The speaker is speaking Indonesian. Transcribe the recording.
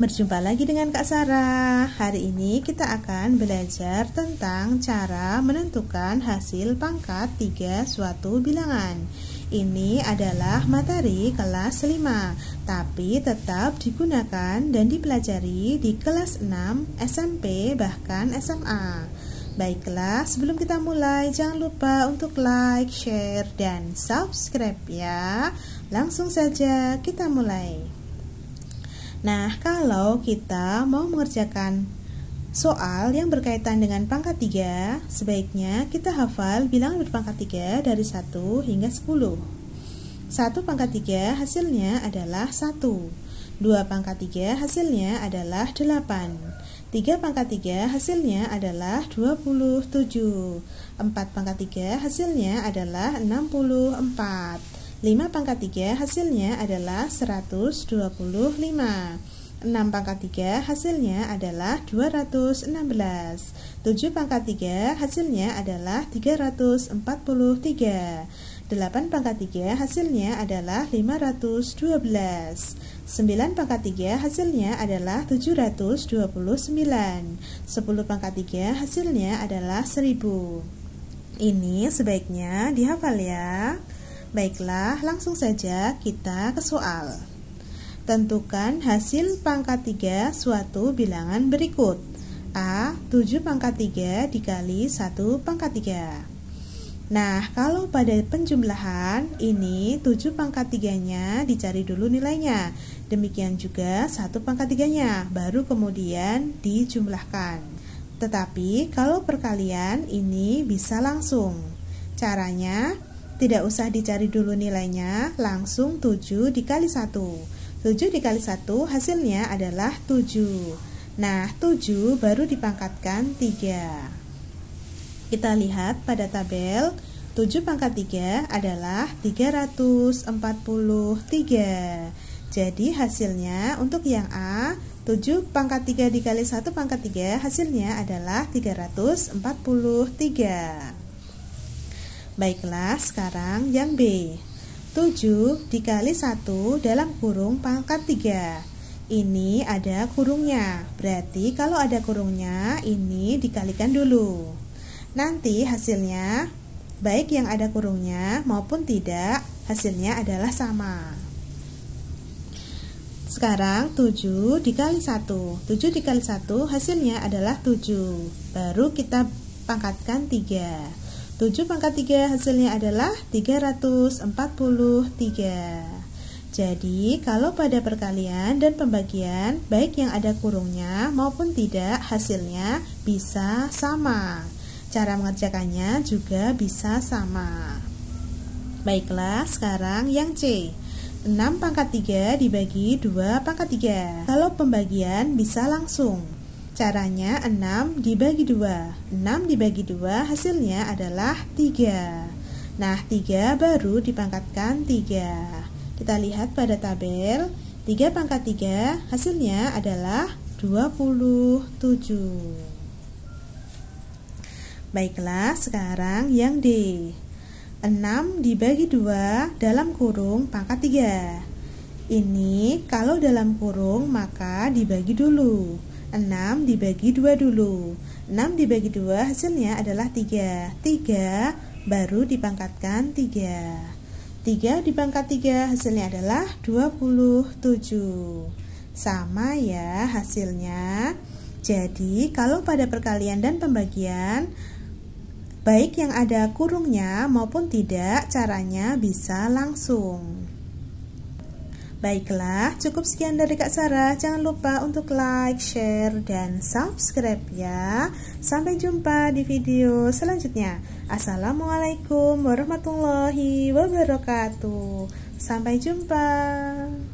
Berjumpa lagi dengan Kak Sarah. Hari ini kita akan belajar tentang cara menentukan hasil pangkat 3 suatu bilangan. Ini adalah materi kelas 5, tapi tetap digunakan dan dipelajari di kelas 6, SMP, bahkan SMA. Baiklah, sebelum kita mulai, jangan lupa untuk like, share, dan subscribe ya. Langsung saja kita mulai. Nah, kalau kita mau mengerjakan soal yang berkaitan dengan pangkat 3, sebaiknya kita hafal bilangan berpangkat 3 dari 1 hingga 10. 1 pangkat 3 hasilnya adalah 1. 2 pangkat 3 hasilnya adalah 8. 3 pangkat 3 hasilnya adalah 27. 4 pangkat 3 hasilnya adalah 64. 5 pangkat 3 hasilnya adalah 125. 6 pangkat 3 hasilnya adalah 216. 7 pangkat 3 hasilnya adalah 343. 8 pangkat 3 hasilnya adalah 512. 9 pangkat 3 hasilnya adalah 729. 10 pangkat 3 hasilnya adalah 1000. Ini sebaiknya dihafal ya. Baiklah, langsung saja kita ke soal. Tentukan hasil pangkat 3 suatu bilangan berikut. A. 7 pangkat 3 dikali 1 pangkat 3. Nah, kalau pada penjumlahan, ini 7 pangkat 3-nya dicari dulu nilainya. Demikian juga 1 pangkat 3-nya, baru kemudian dijumlahkan. Tetapi kalau perkalian, ini bisa langsung. Caranya, tidak usah dicari dulu nilainya, langsung 7 dikali 1. 7 dikali 1 hasilnya adalah 7. Nah, 7 baru dipangkatkan 3. Kita lihat pada tabel, 7 pangkat 3 adalah 343. Jadi hasilnya untuk yang A, 7 pangkat 3 dikali 1 pangkat 3 hasilnya adalah 343. Baiklah, sekarang yang B. 7 dikali 1 dalam kurung pangkat 3. Ini ada kurungnya. Berarti kalau ada kurungnya, ini dikalikan dulu. Nanti hasilnya, baik yang ada kurungnya maupun tidak, hasilnya adalah sama. Sekarang 7 dikali 1. 7 dikali 1 hasilnya adalah 7. Baru kita pangkatkan 3. 7 pangkat 3 hasilnya adalah 343. Jadi, kalau pada perkalian dan pembagian, baik yang ada kurungnya maupun tidak, hasilnya bisa sama. Cara mengerjakannya juga bisa sama. Baiklah, sekarang yang C. 6 pangkat 3 dibagi 2 pangkat 3. Kalau pembagian bisa langsung. Caranya 6 dibagi 2. 6 dibagi 2 hasilnya adalah 3. Nah, 3 baru dipangkatkan 3. Kita lihat pada tabel, 3 pangkat 3 hasilnya adalah 27. Baiklah, sekarang yang D. 6 dibagi 2 dalam kurung pangkat 3. Ini kalau dalam kurung maka dibagi dulu. 6 dibagi 2 dulu. 6 dibagi 2 hasilnya adalah 3. 3 baru dipangkatkan 3. 3 dipangkat 3 hasilnya adalah 27. Sama ya hasilnya. Jadi kalau pada perkalian dan pembagian, baik yang ada kurungnya maupun tidak, caranya bisa langsung. Baiklah, cukup sekian dari Kak Sarah. Jangan lupa untuk like, share, dan subscribe ya. Sampai jumpa di video selanjutnya. Assalamualaikum warahmatullahi wabarakatuh. Sampai jumpa.